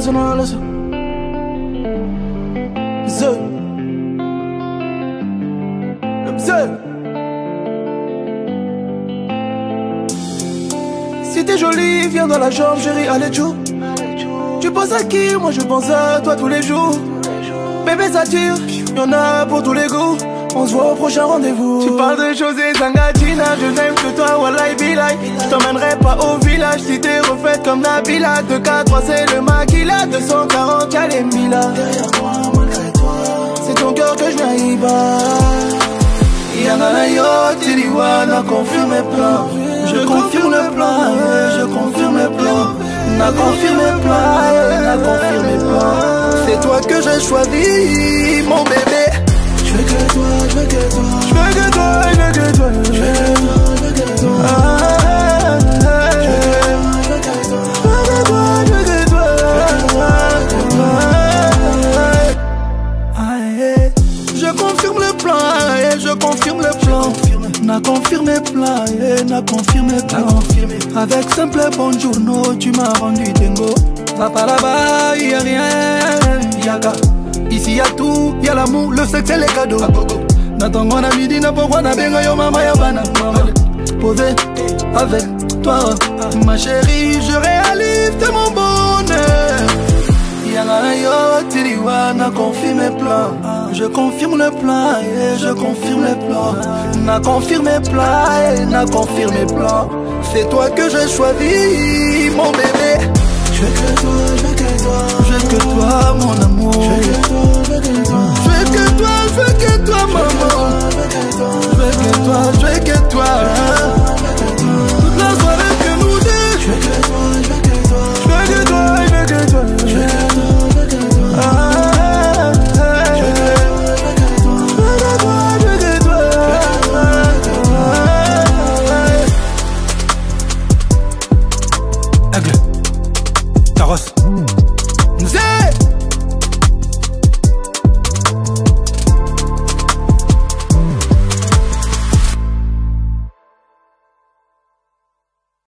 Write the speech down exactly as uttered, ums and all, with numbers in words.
international. The The Si t'es jolie, viens dans la chambre, chérie, allez tchou. Tu penses à qui? Moi je pense à toi tous les jours. Bébé ça tire, y'en a pour tous les goûts. On se voit au prochain rendez-vous. Tu parles de choses et Zangatina. Je n'aime que toi, Wallahi Bilay. Je t'emmènerai pas au village si t'es refaite comme Nabila. deux K trois c'est le maquila. Deux cent quarante y'a les Mila. Derrière moi, malgré toi, c'est ton cœur que je n'aille pas. Yana yo, Tiliwana, confirme mes plans. Je confirme le plan, je confirme le plan. N'a confirmé le plan, n'a confirmé le plan. C'est toi que j'ai choisi, mon bébé. Je veux que toi, je veux que toi, je veux que toi, je veux que toi, je veux que toi, je veux que toi, je veux que toi, je confirme le plan, je confirme le plan. N'a confirmé plan, n'a confirmé plan. Avec simple bonjour, no, tu m'as rendu dingo. Va pas là-bas, y'a rien, yaga. Ici y'a tout, y'a l'amour, le sexe et les cadeaux. N'attends à midi, n'a pas quoi, n'a bien yo maman y'a bana. Posé avec toi, ma chérie, je réalise de mon bonheur. Yana yo, Tiliwana, confirme mes plans. Je confirme le plan, et je confirme les plans. N'a confirmé plan, n'a confirmé plan. C'est toi que j'ai choisi, mon bébé. Je veux que toi, je veux que toi, je veux que toi, mon amour. Je veux que toi, je veux que toi, je veux que toi, je veux que toi, maman. Je veux que toi, je veux que toi.